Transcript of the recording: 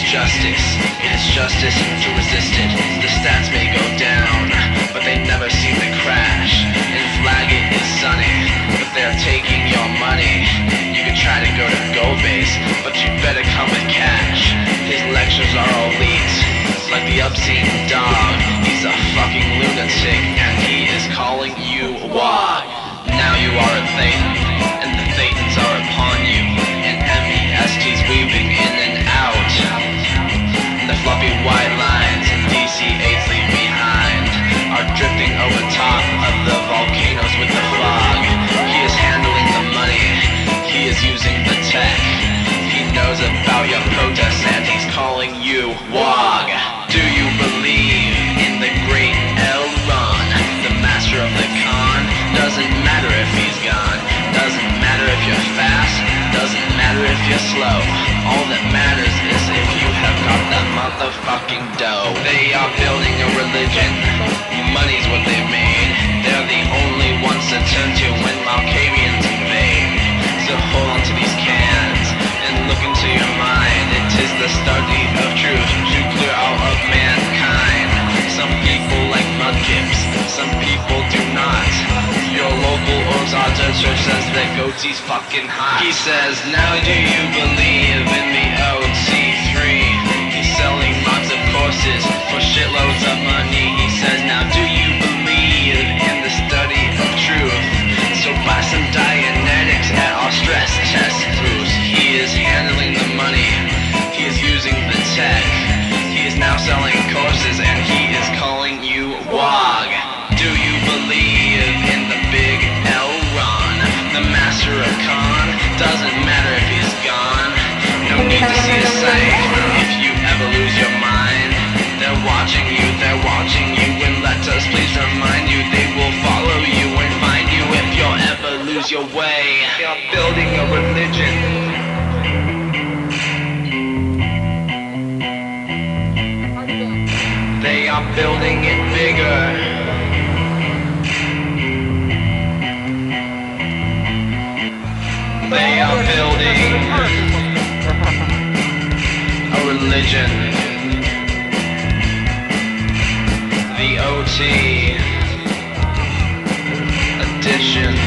justice. It is justice to resist it. The stats may go down, but they never seem to crash. In flag it is sunny, but they're taking your money. You can try to go to GoBase, but you better come with cash. His lectures are elite, like the obscene dog. He's a fucking lunatic, and he is calling you WOG. Now you are a Thetan, and the Thetans are upon you, and MEST's weaving in and out. The fluffy white lines and DC-8s leave behind are drifting over top of the volcanoes with the fog. He is handling the money, he is using the tech. He knows about your protests and he's calling you WOG. Do you believe in the great Elron, the master of the con? Doesn't matter if he's gone, doesn't matter if you're fast, doesn't matter if you're slow. All that matters is if you have got that motherfucking dough. They are building a religion, money's what they've made. They're the only ones to turn to when Malkavians invade. So hold on to these cans and look into your mind. It is the study of truth to clear out of mankind. Some people like mudkips, some people do not. Your local Ozarter church says that goatee's fucking hot. He says, now do you believe in the OT3? He's selling lots of courses for shitloads of money. He says, now do you believe in the study of truth? So buy some Dianetics at our stress test booth. He is handling the money, he is using the tech. He is now selling courses and he is calling you WOG. Do you believe in the big Elron, the master of con? Doesn't matter if he's gone, no need to see a sight. If you ever lose your mind, they're watching you, and let us please remind you, they will follow you and find you if you'll ever lose your way. You're building a religion. They are building it bigger. They are building a religion. The OT edition.